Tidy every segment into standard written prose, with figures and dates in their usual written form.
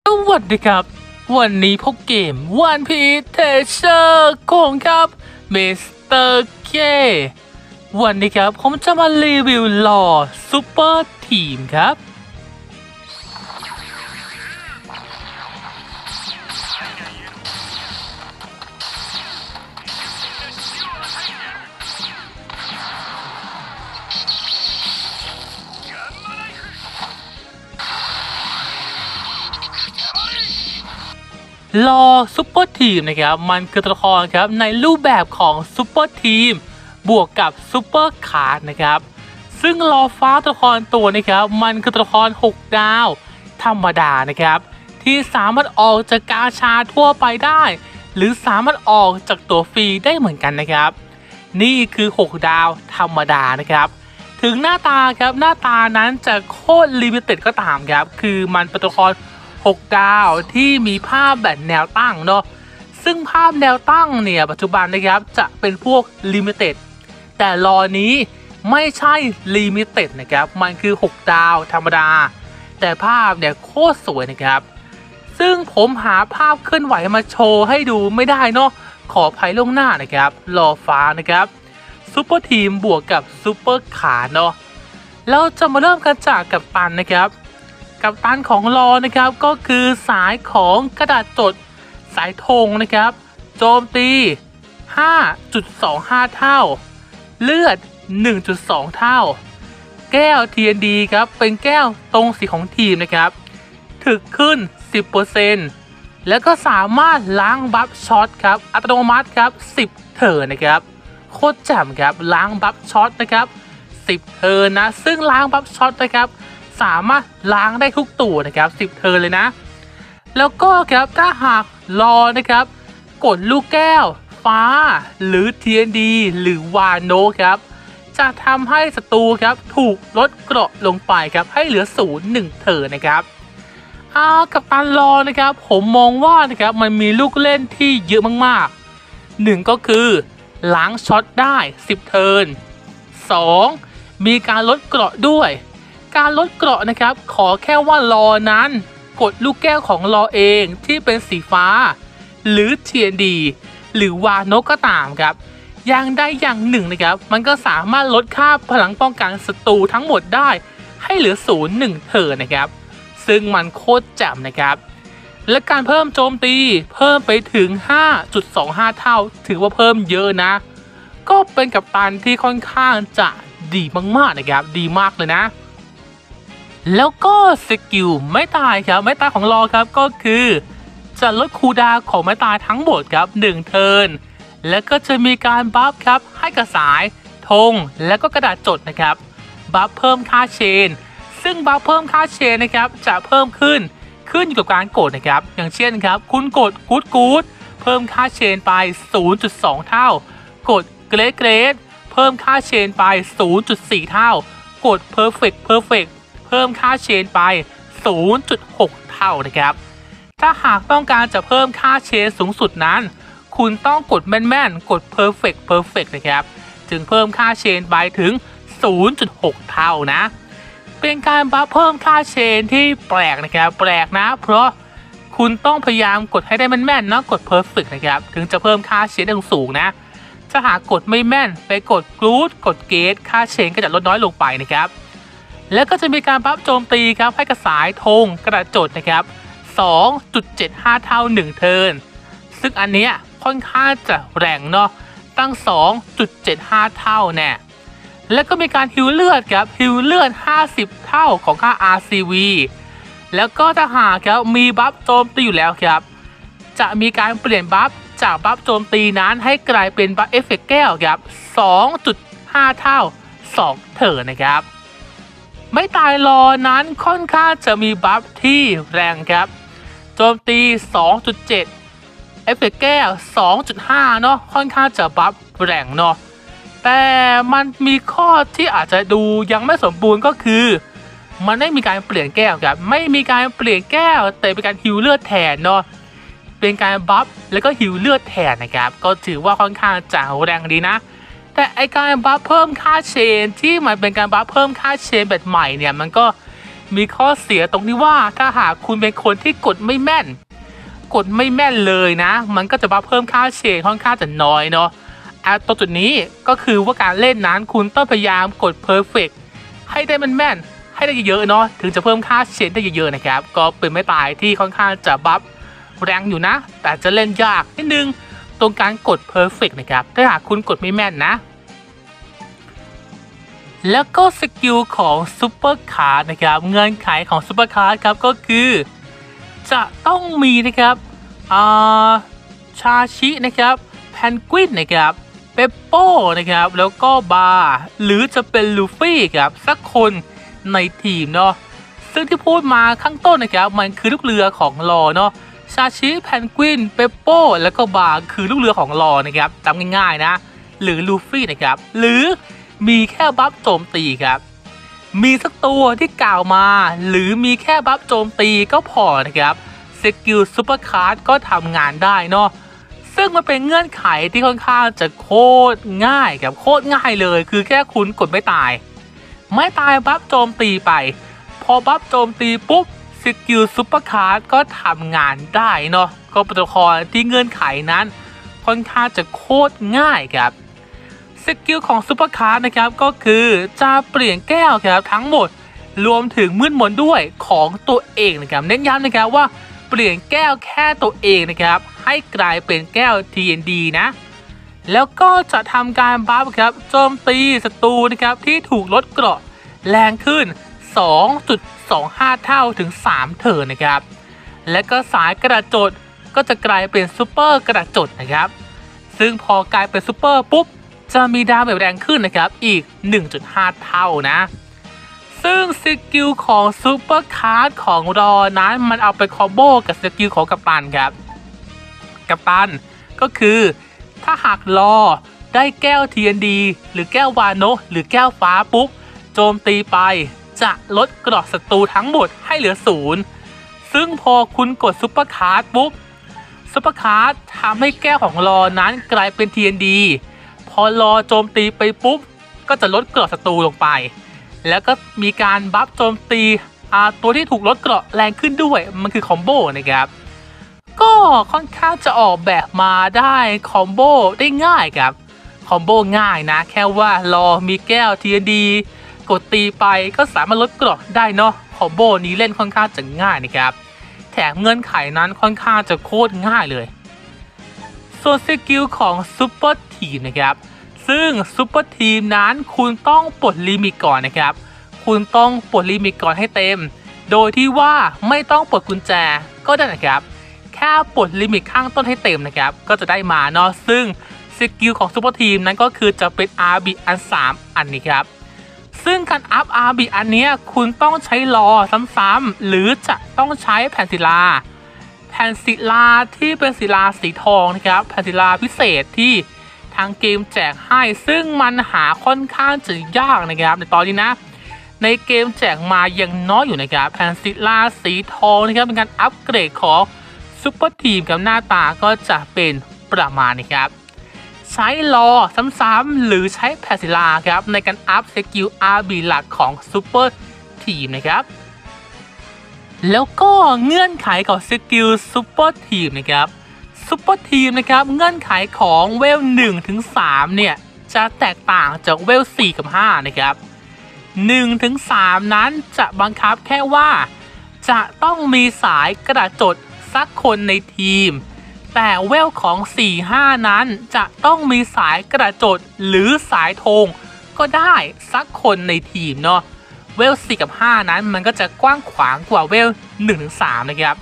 สวัสดีครับวันนี้พบเกม One Piece Treasure ของครับมิสเตอร์เควันนี้ครับผมจะมารีวิวลอซูเปอร์ทีมครับลอซูเปอร์ทีมนะครับมันคือตัวละครครับในรูปแบบของซูเปอร์ทีมบวกกับซูเปอร์คาร์ดนะครับซึ่งลอฟ้าตัวละครตัวนะครับมันคือตัวละคร6 ดาวธรรมดานะครับที่สามารถออกจากกาชาทั่วไปได้หรือสามารถออกจากตัวฟรีได้เหมือนกันนะครับนี่คือ6 ดาวธรรมดานะครับถึงหน้าตาครับหน้าตานั้นจะโคตรลิมิเต็ดก็ตามครับคือมันเป็นตัวละคร6 ดาวที่มีภาพแบบแนวตั้งเนาะซึ่งภาพแนวตั้งเนี่ยปัจจุบันนะครับจะเป็นพวกลิมิเต็ดแต่ลอนี้ไม่ใช่ลิมิเต็ดนะครับมันคือ6 ดาวธรรมดาแต่ภาพเนี่ยโคตรสวยนะครับซึ่งผมหาภาพเคลื่อนไหวมาโชว์ให้ดูไม่ได้เนาะขออภัยล่วงหน้านะครับลอฟ้านะครับซูเปอร์ทีมบวกกับซูเปอร์ขาเนาะเราจะมาเริ่มกันจากกัปตันนะครับกัปตันของลอนะครับก็คือสายของกระดาษจดสายธงนะครับโจมตี 5.25 เท่าเลือด 1.2 เท่าแก้ว TND ครับเป็นแก้วตรงสีของทีมนะครับถึกขึ้น 10% แล้วก็สามารถล้างบัฟช็อตครับอัตโนมัติครับ10 เทิร์นนะครับโคตรแจ่มครับล้างบัฟช็อตนะครับ10 เทิร์นนะซึ่งล้างบัฟช็อตนะครับสามารถล้างได้ทุกตัวนะครับ10 เทิร์นเลยนะแล้วก็ครับถ้าหากรอนะครับกดลูกแก้วฟ้าหรือ TND หรือวาโนะครับจะทำให้ศัตรูครับถูกลดเกราะลงไปครับให้เหลือ0 1 เทิร์นนะครับกับตันรอนะครับผมมองว่านะครับมันมีลูกเล่นที่เยอะมากๆ1ก็คือล้างช็อตได้10 เทิร์น2มีการลดเกราะด้วยการลดเกราะนะครับขอแค่ว่ารอนั้นกดลูกแก้วของรอเองที่เป็นสีฟ้าหรือ TND หรือวาโนก็ตามครับอย่างใดอย่างหนึ่งนะครับมันก็สามารถลดค่าพลังป้องกันศัตรูทั้งหมดได้ให้เหลือ0 1 เทิร์นนะครับซึ่งมันโคตรแจ่มนะครับและการเพิ่มโจมตีเพิ่มไปถึง 5.25 เท่าถือว่าเพิ่มเยอะนะก็เป็นกัปตันที่ค่อนข้างจะดีมากๆนะครับดีมากเลยนะแล้วก็สกิลไม่ตายครับไม่ตายของลอครับก็คือจะลดคูลดาวน์ของไม่ตายทั้งหมดครับ1 เทิร์นแล้วก็จะมีการบัฟครับให้กับสายธงและก็กระดาษจดนะครับบัฟเพิ่มค่าเชนซึ่งบัฟเพิ่มค่าเชนนะครับจะเพิ่มขึ้นอยู่กับการกดนะครับอย่างเช่นครับคุณกดกู๊ดเพิ่มค่าเชนไป 0.2 เท่ากดเกรดเพิ่มค่าเชนไป 0.4 เท่ากดเพอร์เฟกเพิ่มค่าเชนไป 0.6 เท่านะครับถ้าหากต้องการจะเพิ่มค่าเชนสูงสุดนั้นคุณต้องกดแม่นๆกด perfect นะครับจึงเพิ่มค่าเชนไปถึง 0.6 เท่านะเป็นการบัฟเพิ่มค่าเชนที่แปลกนะครับแปลกนะเพราะคุณต้องพยายามกดให้ได้แม่นๆนะกด perfect นะครับถึงจะเพิ่มค่าเชนได้สูงนะถ้าหากกดไม่แม่นไปกดกรูดกดเกตค่าเชนก็จะลดน้อยลงไปนะครับแล้วก็จะมีการบัฟโจมตีครับให้กระสายธงกระดาษจดนะครับ 2.75 เท่า1 เทิร์นซึ่งอันเนี้ยค่อนข้างจะแรงเนาะตั้ง 2.75 เท่าแน่แล้วก็มีการฮิวเลือดครับฮิวเลือด50 เท่าของค่า RCV แล้วก็ถ้าหากครับมีบัฟโจมตีอยู่แล้วครับจะมีการเปลี่ยนบัฟจากบัฟโจมตีนั้นให้กลายเป็นบัฟเอฟเฟกต์แก้วครับ 2.5 เท่า2 เทิร์นนะครับไม่ตายรอนั้นค่อนข้างจะมีบัฟที่แรงครับโจมตี 2.7 เอฟเฟกต์แก้ว 2.5 เนาะค่อนข้างจะบัฟแรงเนาะแต่มันมีข้อที่อาจจะดูยังไม่สมบูรณ์ก็คือมันไม่มีการเปลี่ยนแก้วครับไม่มีการเปลี่ยนแก้วแต่เป็นการฮิวเลือดแทนเนาะเป็นการบัฟแล้วก็ฮิวเลือดแทนนะครับก็ถือว่าค่อนข้างจะแรงดีนะแต่ไอการบัฟเพิ่มค่าเชนที่มันเป็นการบัฟเพิ่มค่าเชนแบบใหม่เนี่ยมันก็มีข้อเสียตรงที่ว่าถ้าหากคุณเป็นคนที่กดไม่แม่นเลยนะมันก็จะบัฟเพิ่มค่าเชนค่อนข้างจะน้อยเนาะตรงจุดนี้ก็คือว่าการเล่นนั้นคุณต้องพยายามกด perfect ให้ได้แม่นให้ได้เยอะๆเนาะถึงจะเพิ่มค่าเชนได้เยอะๆนะครับก็เป็นไม่ตายที่ค่อนข้างจะบัฟแรงอยู่นะแต่จะเล่นยากนิดนึงตรงการกด perfect นะครับถ้าหากคุณกดไม่แม่นนะแล้วก็สกิลของซูเปอร์คาร์ดนะครับเงื่อนไขของซูเปอร์คาร์ดครับก็คือจะต้องมีนะครับชาชินะครับแพนกวินนะครับเปปโป้นะครับแล้วก็บาร์หรือจะเป็นลูฟี่ครับสักคนในทีมเนาะซึ่งที่พูดมาข้างต้นนะครับมันคือลูกเรือของลอเนาะชาชิแพนกวินเปปโป้แล้วก็บาร์คือลูกเรือของลอนะครับจำง่ายๆนะหรือลูฟี่นะครับหรือมีแค่บัฟโจมตีครับมีสักตัวที่กล่าวมาหรือมีแค่บัฟโจมตีก็พอนะครับสกิลซูเปอร์คาร์ดก็ทำงานได้เนาะซึ่งมันเป็นเงื่อนไขที่ค่อนข้างจะโคตรง่ายครับโคตรง่ายเลยคือแค่คุณกดไม่ตายบัฟโจมตีไปพอบัฟโจมตีปุ๊บสกิลซูเปอร์คาร์ดก็ทำงานได้เนาะก็เป็นตัวละครที่เงื่อนไขนั้นค่อนข้างจะโคตรง่ายครับสกิลของซูเปอร์คาร์ดนะครับก็คือจะเปลี่ยนแก้วครับทั้งหมดรวมถึงมืดมนด้วยของตัวเองนะครับเน้นย้ำนะครับว่าเปลี่ยนแก้วแค่ตัวเองนะครับให้กลายเป็นแก้ว TND นะแล้วก็จะทำการบัฟครับโจมตีศัตรูนะครับที่ถูกลดเกราะแรงขึ้น 2.25 เท่าถึง3เทิร์นนะครับและก็สายกระจดก็จะกลายเป็นซูเปอร์กระจดนะครับซึ่งพอกลายเป็นซูเปอร์ปุ๊บจะมีดาเมจแรงขึ้นนะครับอีก 1.5 เท่านะซึ่งสกิลของซูเปอร์คาร์ดของรอนั้นมันเอาไปคอมโบกับสกิลของกัปตันครับกัปตันก็คือถ้าหากรอได้แก้ว TND หรือแก้ววาโนะหรือแก้วฟ้าปุ๊บโจมตีไปจะลดเกราะศัตรูทั้งหมดให้เหลือ0ซึ่งพอคุณกดซูเปอร์คาร์ดปุ๊บซูเปอร์คาร์ดทำให้แก้วของรอนั้นกลายเป็น TND พอรอโจมตีไปปุ๊บก็จะลดเกราะศัตรูลงไปแล้วก็มีการบัฟโจมตีตัวที่ถูกลดเกราะแรงขึ้นด้วยมันคือคอมโบนะครับก็ค่อนข้างจะออกแบบมาได้คอมโบได้ง่ายครับคอมโบง่ายนะแค่ว่ารอมีแก้ว TND กดตีไปก็สามารถลดเกราะได้เนาะคอมโบนี้เล่นค่อนข้างจะง่ายนะครับแถมเงื่อนไขนั้นค่อนข้างจะโคตรง่ายเลยส่วนสกิลของซูเปอร์ทีมนะครับซึ่งซูเปอร์ทีมนั้นคุณต้องปลดลิมิตก่อนนะครับคุณต้องปลดลิมิตก่อนให้เต็มโดยที่ว่าไม่ต้องปลดกุญแจก็ได้นะครับแค่ปลดลิมิตข้างต้นให้เต็มนะครับก็จะได้มาเนาะซึ่งสกิลของซูเปอร์ทีมนั้นก็คือจะเป็น RB อัน3อันนี้ครับซึ่งการอัพ RB อันนี้คุณต้องใช้รอซ้ำๆหรือจะต้องใช้แผ่นศิลาที่เป็นศิลาสีทองนะครับแผ่นศิลาพิเศษที่ทางเกมแจกให้ซึ่งมันหาค่อนข้างจะยากนะครับในตอนนี้นะในเกมแจกมายังน้อยอยู่นะครับแผ่นศิลาสีทองนะครับเป็นการอัปเกรดของซุปเปอร์ทีมกับหน้าตาก็จะเป็นประมาณนี้ครับใช้รอซ้ำๆหรือใช้แผ่นศิลาครับในการอัพสกิล RB หลักของซุปเปอร์ทีมนะครับแล้วก็เงื่อนไขของสกิลซุปเปอร์ทีมนะครับซุปเปอร์ทีมนะครับเงื่อนไขของเวล1 ถึง 3เนี่ยจะแตกต่างจากเวล4 กับ 5นะครับ1 ถึง 3นั้นจะบังคับแค่ว่าจะต้องมีสายกระจดสักคนในทีมแต่เวลของ 4-5 นั้นจะต้องมีสายกระจดหรือสายธงก็ได้สักคนในทีมเนาะเวล4 กับ 5 นั้นมันก็จะกว้างขวางกว่าเวล 1 ถึง 3นะครับ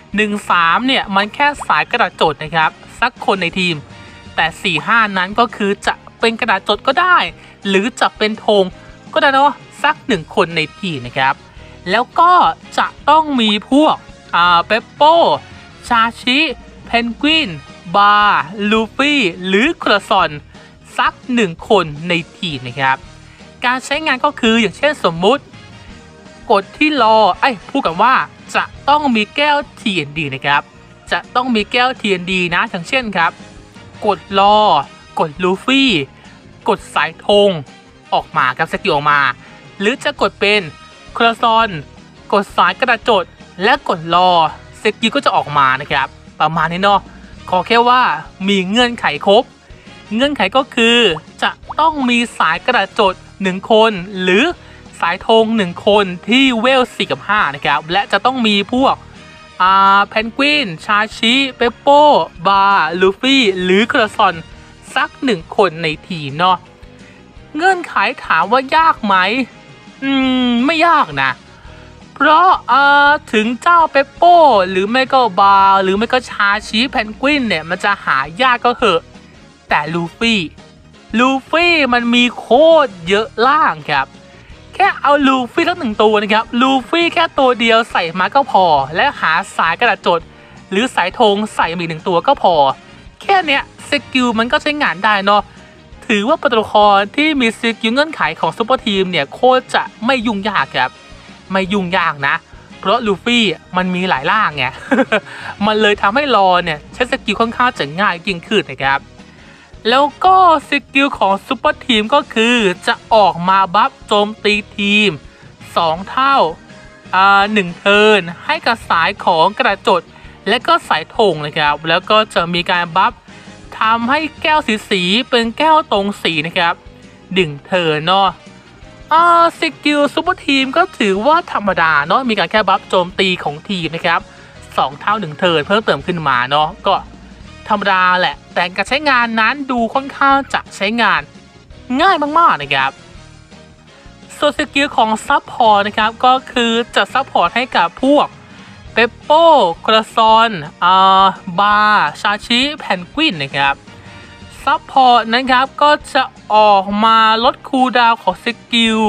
1-3เนี่ยมันแค่สายกระจดนะครับสักคนในทีมแต่4-5นั้นก็คือจะเป็นกระจดก็ได้หรือจะเป็นธงก็ได้เนาะสัก1คนในทีมนะครับแล้วก็จะต้องมีพวกเปปโป้ชาชิเพนกวินบาร์ลูฟี่หรือคราซอนสัก1คนในทีมนะครับการใช้งานก็คืออย่างเช่นสมมุติกดที่รอพูดกันว่าจะต้องมีแก้ว TND นะครับจะต้องมีแก้ว TND นะอย่างเช่นครับกดรอกดลูฟี่กดสายธงออกมาครับสกิลออกมาหรือจะกดเป็นคราซอนกกดสายกระจดและกดรอสกิลก็จะออกมานะครับประมาณนี้เนาะขอแค่ว่ามีเงื่อนไขครบเงื่อนไขก็คือจะต้องมีสายกระจด1คนหรือสายธง1คนที่เวล4กับ5นะครับและจะต้องมีพวกเพนกวินชาชิเปโป้บาร์ลูฟี่หรือกระซอนสัก1คนในทีมเนาะเงื่อนไขถามว่ายากไหมไม่ยากนะเพราะถึงเจ้าเปโป้หรือไม่ก็บาร์หรือไม่ก็ชาชิเพนกวินเนี่ยมันจะหายากก็เหอะแต่ลูฟี่มันมีโคตรเยอะล่างครับแค่เอาลูฟี่ทั้ง1ตัวนะครับลูฟี่แค่ตัวเดียวใส่มาก็พอและหาสายกระจดหรือสายธงใส่มี1ตัวก็พอแค่เนี้ยสกิลมันก็ใช้งานได้เนาะถือว่าเป็นตัวละครที่มีสกิลเงื่อนไขของซุปเปอร์ทีมเนี่ยโคตรจะไม่ยุ่งยากครับไม่ยุ่งยากนะเพราะลูฟี่มันมีหลายล่างไง มันเลยทำให้รอเนี่ยใช้สกิลค่อนข้างจะง่ายยิ่งขึ้นนะครับแล้วก็สกิลของซุปเปอร์ทีมก็คือจะออกมาบัฟโจมตีทีม2เท่า1เทิร์นให้กับสายของกระจดและก็สายธงนะครับแล้วก็จะมีการบัฟทำให้แก้วสีเป็นแก้วตรงสีนะครับ1เทิร์นเนาะสกิลซุปเปอร์ทีมก็ถือว่าธรรมดาเนาะมีการแค่บัฟโจมตีของทีมนะครับ2เท่า1เทิร์นเพิ่มเติมขึ้นมาเนาะก็ธรรมดาแหละแต่การใช้งานนั้นดูค่อนข้างจะใช้งานง่ายมากๆนะครับส่วนสกิลของซับพอร์ตนะครับก็คือจะซับพอร์ตให้กับพวกเปปโป้กระซอนบาร์ชาชิแพนกวินนะครับซับพอร์ตนะครับก็จะออกมาลดคูลดาวน์ของสกิล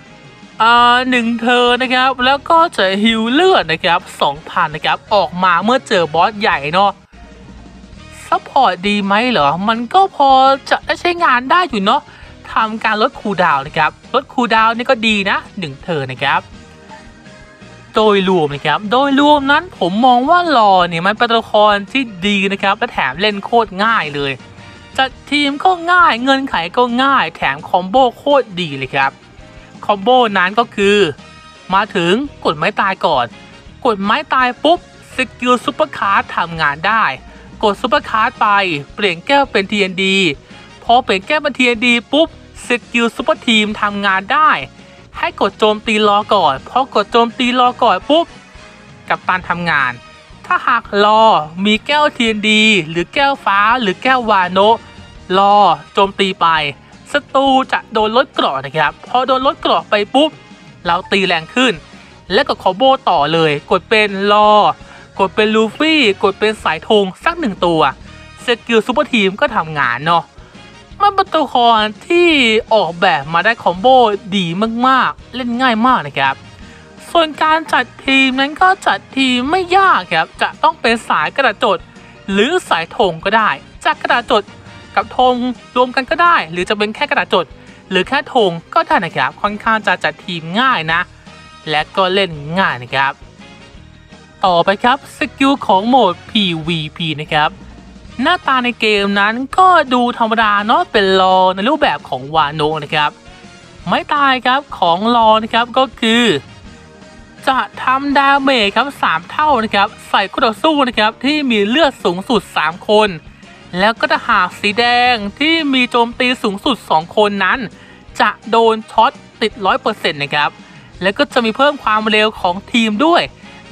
1เทิร์นนะครับแล้วก็จะฮิลเลือดนะครับ 2,000 นะครับออกมาเมื่อเจอบอสใหญ่เนาะซัพพอร์ตดีไหมเหรอมันก็พอจะได้ใช้งานได้อยู่เนาะทำการลดคูลดาวน์นะครับลดคูลดาวน์นี่ก็ดีนะ1เทิร์นนะครับโดยรวมนั้นผมมองว่ารอเนี่ยมันเป็นตัวละครที่ดีนะครับและแถมเล่นโคตรง่ายเลยจัดทีมก็ง่ายเงินไขก็ง่ายแถมคอมโบโคตรดีเลยครับคอมโบนั้นก็คือมาถึงกดไม้ตายก่อนกดไม้ตายปุ๊บสกิลซุปเปอร์คาร์ดทำงานได้กดซุปเปอร์คาร์ดไปเปลี่ยนแก้วเป็น TND พอเปลี่ยนแก้วเป็น TND ปุ๊บสกิลซุปเปอร์ทีมทำงานได้ให้กดโจมตีรอก่อนพอกดโจมตีรอก่อนปุ๊บกัปตันทำงานถ้าหากรอมีแก้ว TND หรือแก้วฟ้าหรือแก้ววาโนะรอโจมตีไปศัตรูจะโดนลดเกราะนะครับพอโดนลดเกราะไปปุ๊บเราตีแรงขึ้นแล้วก็คอมโบต่อเลยกดเป็นรอกดเป็นลูฟี่กดเป็นสายธงสัก1ตัวสกิลซุปเปอร์ทีมก็ทำงานเนาะมันเป็นตัวละครที่ออกแบบมาได้คอมโบดีมากๆเล่นง่ายมากนะครับส่วนการจัดทีมนั้นก็จัดทีมไม่ยากครับจะต้องเป็นสายกระจดหรือสายธงก็ได้จากกระจดกับธงรวมกันก็ได้หรือจะเป็นแค่กระจดหรือแค่ธงก็ได้นะครับค่อนข้างจะจัดทีมง่ายนะและก็เล่นง่ายนะครับต่อไปครับสกิลของโหมด PVP นะครับหน้าตาในเกมนั้นก็ดูธรรมดาเนาะเป็นรอในรูปแบบของวาโนะนะครับไม้ตายครับของรอนะครับก็คือจะทำดาเมจครับ3เท่านะครับใส่คู่ต่อสู้นะครับที่มีเลือดสูงสุด3คนแล้วก็ถ้าหากสีแดงที่มีโจมตีสูงสุด2คนนั้นจะโดนช็อตติด 100% นะครับแล้วก็จะมีเพิ่มความเร็วของทีมด้วย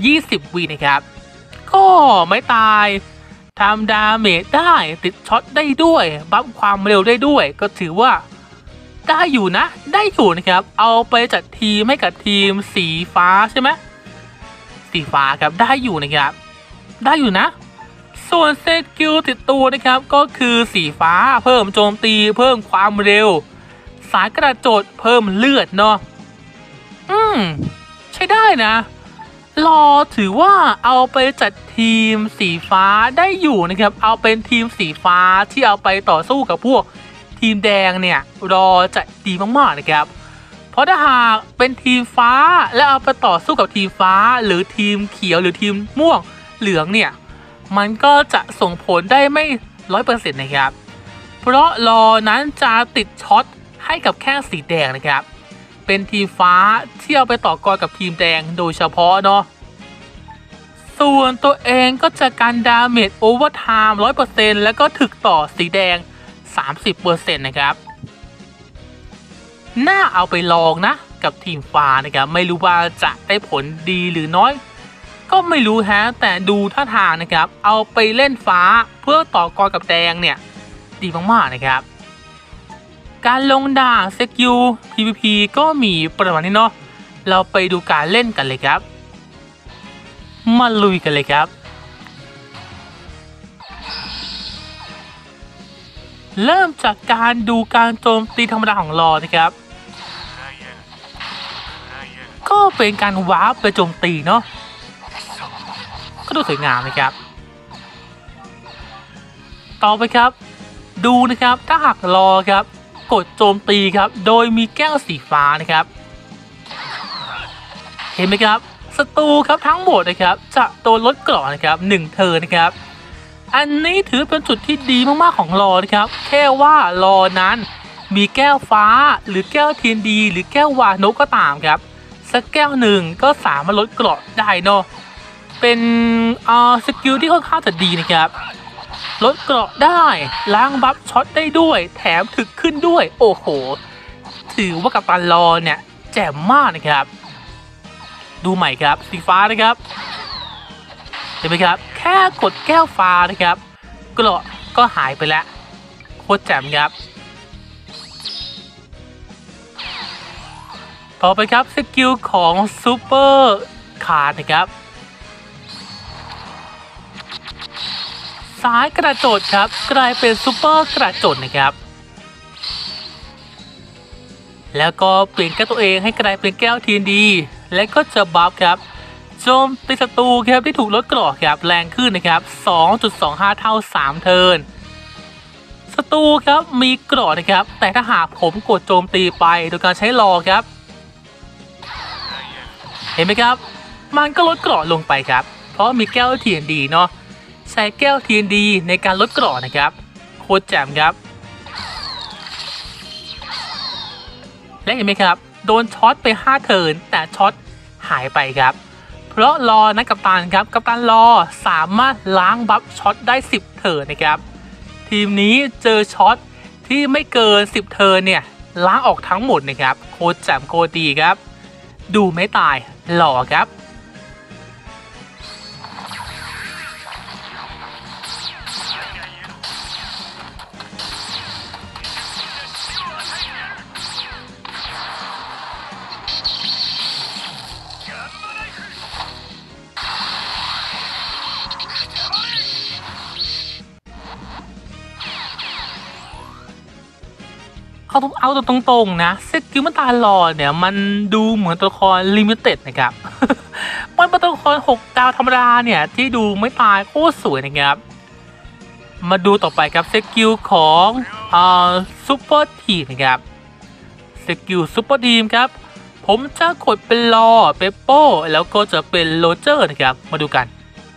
20 วินะครับก็ไม่ตายทำดาเมจได้ติดช็อตได้ด้วยบัฟความเร็วได้ด้วยก็ถือว่าได้อยู่นะได้อยู่นะครับเอาไปจัดทีมให้กับทีมสีฟ้าใช่ไหมสีฟ้าครับได้อยู่นะครับได้อยู่นะส่วนสกิลติดตัวนะครับก็คือสีฟ้าเพิ่มโจมตีเพิ่มความเร็วสายกระโจดเพิ่มเลือดเนาะใช้ได้นะรอถือว่าเอาไปจัดทีมสีฟ้าได้อยู่นะครับเอาเป็นทีมสีฟ้าที่เอาไปต่อสู้กับพวกทีมแดงเนี่ยรอจะดีมากๆนะครับเพราะถ้าหากเป็นทีมฟ้าแล้วเอาไปต่อสู้กับทีมฟ้าหรือทีมเขียวหรือทีมม่วงเหลืองเนี่ยมันก็จะส่งผลได้ไม่ 100% นะครับเพราะรอนั้นจะติดช็อตให้กับแค่สีแดงนะครับเเป็นทีมฟ้าที่เอาไปต่อกรกับทีมแดงโดยเฉพาะเนาะส่วนตัวเองก็จะการดาเมจโอเวอร์ไทม์ 100% แล้วก็ถึกต่อสีแดง 30% นะครับน่าเอาไปลองนะกับทีมฟ้านะครับไม่รู้ว่าจะได้ผลดีหรือน้อยก็ไม่รู้ฮะแต่ดูท่าทางนะครับเอาไปเล่นฟ้าเพื่อต่อกรกับแดงเนี่ยดีมากๆนะครับการลงด่านสกิล PVP ก็มีประมาณนี้เนาะเราไปดูการเล่นกันเลยครับมาลุยกันเลยครับเริ่มจากการดูการโจมตีธรรมดาของลอนะครับก็เป็นการวาร์ปไปโจมตีเนาะก็ดูสวยงามนะครับต่อไปครับดูนะครับถ้าหากรอครับกดโจมตีครับโดยมีแก้วสีฟ้านะครับเห็นไหมครับศัตรูครับทั้งหมดนะครับจะโดนลดเกราะนะครับ1 เทิร์นนะครับอันนี้ถือเป็นจุดที่ดีมากๆของรอนะครับแค่ว่ารอนั้นมีแก้วฟ้าหรือแก้วเทียนดีหรือแก้ววานกก็ตามครับสักแก้วหนึ่งก็สามารถลดเกราะได้เนาะเป็นสกิลที่ค่อนข้างจะดีนะครับลดเกราะได้ล้างบัฟช็อตได้ด้วยแถมถึกขึ้นด้วยโอ้โหถือว่ากัปตันรอเนี่ยแจ่มมากนะครับดูใหม่ครับสีฟ้านะครับเห็นไหมครับแค่กดแก้วฟ้านะครับเกราะก็หายไปแล้วโคตรแจ่มครับต่อไปครับสกิลของซูเปอร์คาร์ดนะครับสายกระโจนครับกลายเป็นซูเปอร์กระโจนนะครับแล้วก็เปลี่ยนแก้วตัวเองให้กลายเป็นแก้วทีนดีและก็จะบัฟครับโจมตีศัตรูครับที่ถูกลดเกราะครับแรงขึ้นนะครับ 2.25 เท่า 3 เทิร์นศัตรูครับมีเกราะนะครับแต่ถ้าหากผมกดโจมตีไปโดยการใช้รอครับเห็นไหมครับมันก็ลดเกราะลงไปครับเพราะมีแก้วทีนดีเนาะใช้แก้วทีนดีในการลดเกราะนะครับโคตรแจ่มครับและเห็นไหมครับโดนช็อตไป5 เทิร์นแต่ช็อตหายไปครับเพราะรอนะกัปตันครับกัปตันรอสามารถล้างบัฟช็อตได้10 เทิร์นนะครับทีมนี้เจอช็อตที่ไม่เกิน10 เทิร์นเนี่ยล้างออกทั้งหมดนะครับโคตรแจ่มโคตรดีครับดูไม่ตายหล่อครับเอาตรงๆนะสกิลมันตาหล่อเนี่ยมันดูเหมือนตัวละครลิมิเต็ดนะครับ มันเป็นตัวละคร6 ดาวธรรมดาเนี่ยที่ดูไม่ตายโคตรสวยนะครับมาดูต่อไปครับสกิลของซูเปอร์ทีมนะครับสกิลซูเปอร์ทีมครับผมจะกดเป็นลอเปปโป้แล้วก็จะเป็นโรเจอร์นะครับมาดูกัน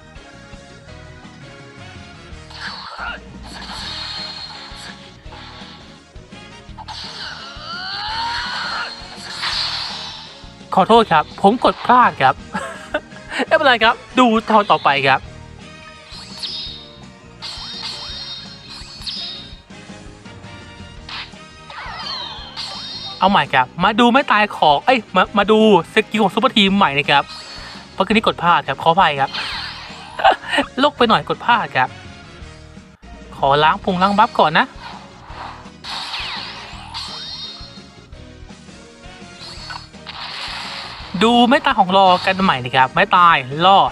ขอโทษครับผมกดพลาดครับ ไม่เป็นไรครับดูตอนต่อไปครับเอาใหม่ครับมาดูไม่ตายของมาดูสกิลของซูเปอร์ทีมใหม่นะครับเพราะคืนนี้กดพลาดครับขออภัยครับ ลกไปหน่อยกดพลาดครับขอล้างบัฟก่อนนะดูไม่ตายของรอกันใหม่นะครับไม่ตายรอ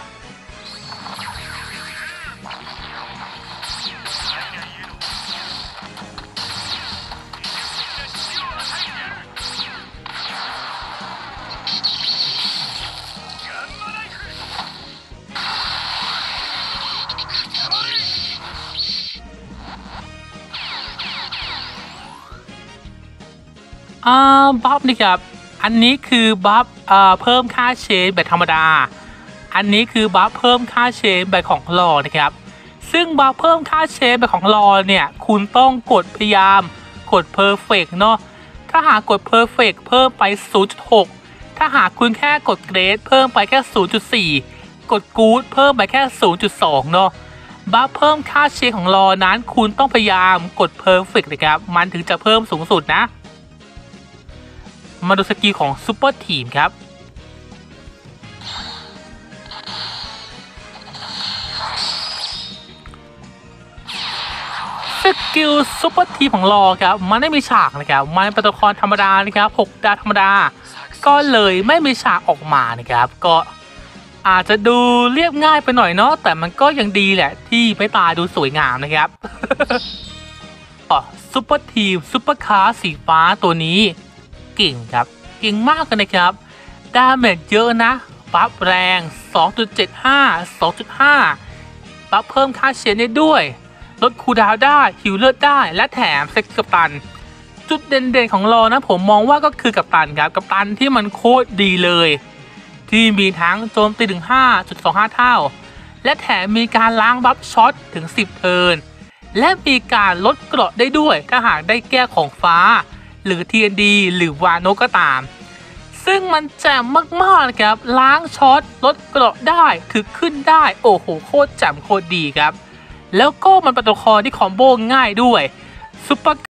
บัฟนี่ครับอันนี้คือบัฟเพิ่มค่าเชนแบบธรรมดาอันนี้คือบัฟเพิ่มค่าเชนแบบของรอนะครับซึ่งบัฟเพิ่มค่าเชนแบบของรอเนี่ยคุณต้องกดพยายามกดเพอร์เฟกต์เนาะถ้าหากกด Perfect เพิ่มไป 0.6 ถ้าหากคุณแค่กด Great เพิ่มไปแค่ 0.4 กด Good เพิ่มไปแค่ 0.2 เนาะบัฟเพิ่มค่าเชนของรอนั้นคุณต้องพยายามกด Perfect นะครับมันถึงจะเพิ่มสูงสุดนะมาดูสกิลของซูเปอร์ทีมครับสกิลซูเปอร์ทีมของรอครับมันไม่มีฉากนะครับมันเป็นตัวละครธรรมดานะครับ6 ดาวธรรมดาก็เลยไม่มีฉากออกมานะครับก็อาจจะดูเรียบง่ายไปหน่อยเนาะแต่มันก็ยังดีแหละที่ไม่ตายดูสวยงามนะครับ ซูเปอร์ทีมซูเปอร์คาร์สีฟ้าตัวนี้เก่งครับเก่งมากเลยนะครับดาเมจเยอะนะบัฟแรง 2.75 2.5 บัฟเพิ่มค่าเชนได้ด้วยลดคูลดาวน์ได้ฮิวเลือดได้และแถมเซ็กกัปตันจุดเด่นๆของรอนะผมมองว่าก็คือกัปตันครับกัปตันที่มันโคตรดีเลยที่มีทั้งโจมตีถึง 5.25 เท่าและแถมมีการล้างบัฟช็อตถึง 10 เทิร์นและมีการลดเกราะได้ด้วยถ้าหากได้แก้ของฟ้าหรือ TND หรือวาโนก็ตามซึ่งมันแจ่มมากๆนะครับล้างช็อตลดเกราะได้ถึกขึ้นได้โอ้โหโคตรแจ่มโคตรดีครับแล้วก็มันเป็นตัวละครที่คอมโบง่ายด้วยซุปเปอร์